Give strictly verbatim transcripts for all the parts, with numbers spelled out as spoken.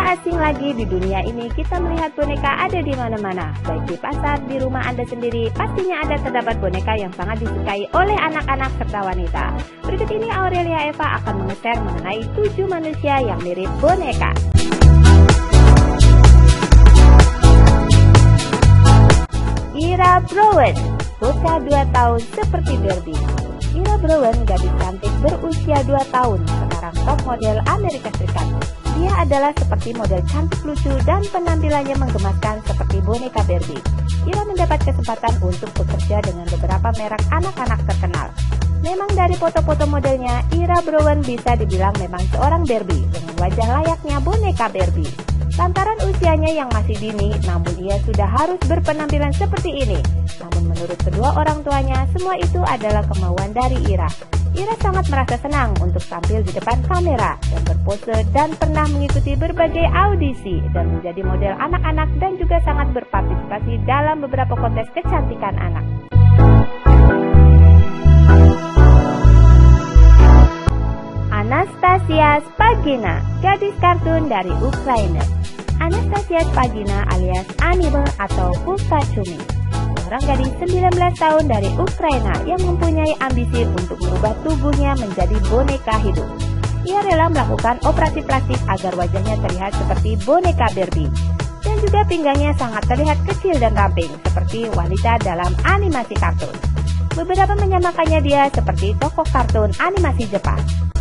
Tak asing lagi di dunia ini kita melihat boneka ada di mana-mana. Baik di pasar, di rumah Anda sendiri, pastinya ada terdapat boneka yang sangat disukai oleh anak-anak serta wanita. Berikut ini Aurelia Eva akan menge-share mengenai tujuh manusia yang mirip boneka. Ira Brown, bocah dua tahun seperti Barbie. Ira Brown, gadis cantik berusia dua tahun, sekarang top model Amerika Serikat. Dia adalah seperti model cantik lucu dan penampilannya menggemaskan seperti boneka Barbie. Ira mendapat kesempatan untuk bekerja dengan beberapa merek anak-anak terkenal. Memang dari foto-foto modelnya, Ira Brown bisa dibilang memang seorang Barbie dengan wajah layaknya boneka Barbie. Lantaran usianya yang masih dini, namun ia sudah harus berpenampilan seperti ini. Namun menurut kedua orang tuanya, semua itu adalah kemauan dari Ira. Ira sangat merasa senang untuk tampil di depan kamera dan berpose dan pernah mengikuti berbagai audisi dan menjadi model anak-anak dan juga sangat berpartisipasi dalam beberapa kontes kecantikan anak. Anastasia Spagina, gadis kartun dari Ukraina. Anastasia Spagina alias anime atau Pukachumi, seorang gadis sembilan belas tahun dari Ukraina yang mempunyai ambisi untuk merubah tubuhnya menjadi boneka hidup. Ia rela melakukan operasi plastik agar wajahnya terlihat seperti boneka Barbie. Dan juga pinggangnya sangat terlihat kecil dan ramping seperti wanita dalam animasi kartun. Beberapa menyamakannya dia seperti tokoh kartun animasi Jepang.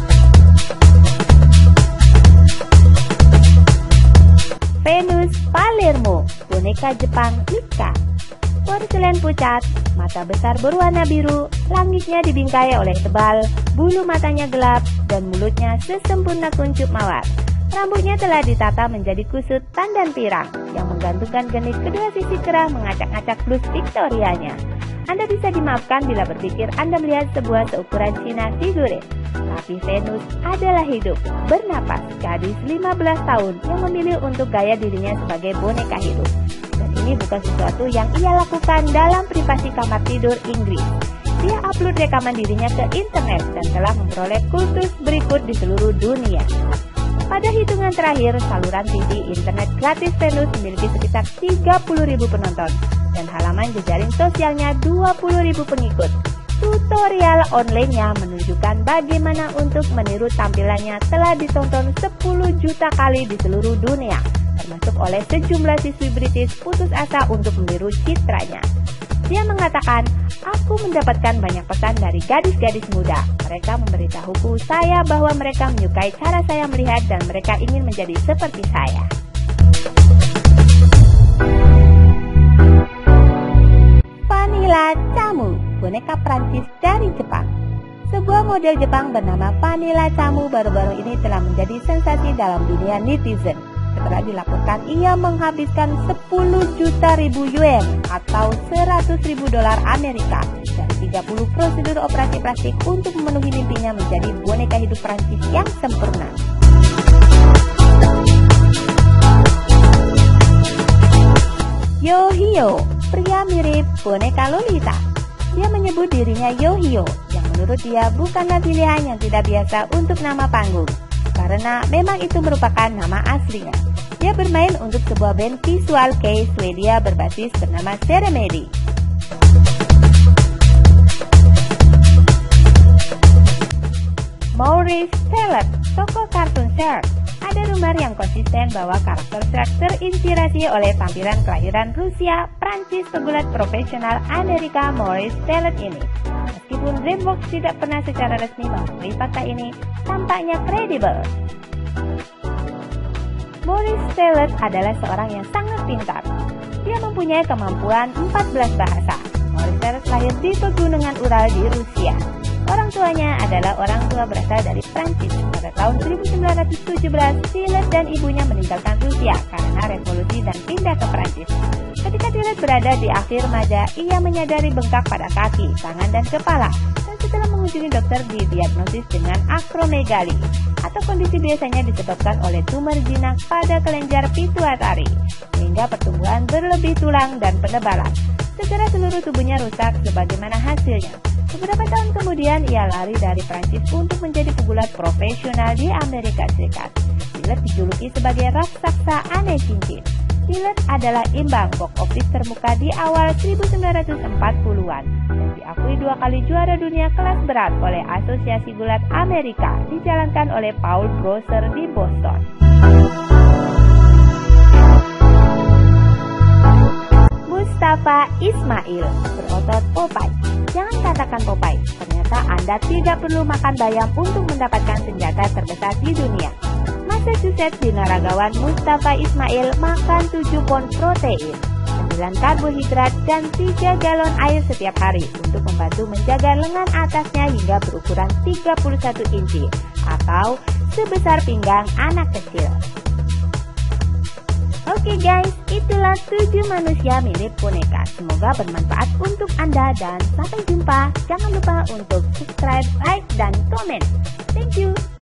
Venus Palermo, boneka Jepang Mika. Porselen pucat, mata besar berwarna biru, langitnya dibingkai oleh tebal, bulu matanya gelap, dan mulutnya sesempurna kuncup mawar. Rambutnya telah ditata menjadi kusut tandan pirang, yang menggantungkan genit kedua sisi kerah mengacak-acak blus Victorianya. Anda bisa dimaafkan bila berpikir Anda melihat sebuah seukuran Cina figure. Tapi Venus adalah hidup, bernapas, gadis lima belas tahun yang memilih untuk gaya dirinya sebagai boneka hidup. Dan ini bukan sesuatu yang ia lakukan dalam privasi kamar tidur Inggris. Dia upload rekaman dirinya ke internet dan telah memperoleh kultus berikut di seluruh dunia. Pada hitungan terakhir, saluran T V internet gratis Venus memiliki sekitar tiga puluh ribu penonton dan halaman jejaring sosialnya dua puluh ribu pengikut. Tutorial online-nya menunjukkan bagaimana untuk meniru tampilannya telah ditonton sepuluh juta kali di seluruh dunia, termasuk oleh sejumlah siswi British putus asa untuk meniru citranya. Dia mengatakan, "Aku mendapatkan banyak pesan dari gadis-gadis muda. Mereka memberitahuku saya bahwa mereka menyukai cara saya melihat dan mereka ingin menjadi seperti saya." Vanilla Camu, boneka Prancis dari Jepang. Sebuah model Jepang bernama Vanilla Camu baru-baru ini telah menjadi sensasi dalam dunia netizen. Setelah dilaporkan ia menghabiskan sepuluh juta ribu yuan atau seratus ribu dolar Amerika dan tiga puluh prosedur operasi plastik untuk memenuhi mimpinya menjadi boneka hidup Prancis yang sempurna. Yohio, pria mirip boneka Lolita. Dia menyebut dirinya Yohio, yang menurut dia bukanlah pilihan yang tidak biasa untuk nama panggung, karena memang itu merupakan nama aslinya. Dia bermain untuk sebuah band visual kei Swedia berbasis bernama Seremedi. Maurice Taylor, tokoh kartun Shrek. Ada rumor yang konsisten bahwa karakter Shrek terinspirasi oleh tampilan kelahiran Rusia, Prancis pegulat profesional Amerika Maurice Taylor ini. Meskipun DreamWorks tidak pernah secara resmi mengakui fakta ini, tampaknya kredibel. Maurice Taylor adalah seorang yang sangat pintar. Dia mempunyai kemampuan empat belas bahasa. Maurice Taylor lahir di pegunungan Ural di Rusia. Orang tuanya adalah orang tua berasal dari Prancis. Pada tahun seribu sembilan ratus tujuh belas, Taylor dan ibunya meninggalkan Rusia karena revolusi dan pindah ke Prancis. Ketika Taylor berada di akhir remaja, ia menyadari bengkak pada kaki, tangan, dan kepala. Dan setelah mengunjungi dokter didiagnosis dengan akromegali, atau kondisi biasanya disebabkan oleh tumor jinak pada kelenjar pituitari, sehingga pertumbuhan berlebih tulang dan penebalan. Segera seluruh tubuhnya rusak sebagaimana hasilnya. Beberapa tahun kemudian ia lari dari Prancis untuk menjadi pegulat profesional di Amerika Serikat. Di Lilet dijuluki sebagai raksasa aneh cincin. Lilet adalah imbang box office termuka di awal seribu sembilan ratus empat puluhan dan diakui dua kali juara dunia kelas berat oleh Asosiasi Gulat Amerika, dijalankan oleh Paul Browser di Boston. Mustafa Ismail berotot Popeye. Jangan katakan Popeye, ternyata Anda tidak perlu makan bayam untuk mendapatkan senjata terbesar di dunia. Massachusetts binaragawan Mustafa Ismail makan tujuh pon protein, sembilan karbohidrat, dan tiga galon air setiap hari untuk membantu menjaga lengan atasnya hingga berukuran tiga puluh satu inci atau sebesar pinggang anak kecil. Oke guys, itulah tujuh manusia mirip boneka. Semoga bermanfaat untuk Anda dan sampai jumpa. Jangan lupa untuk subscribe, like, dan komen. Thank you.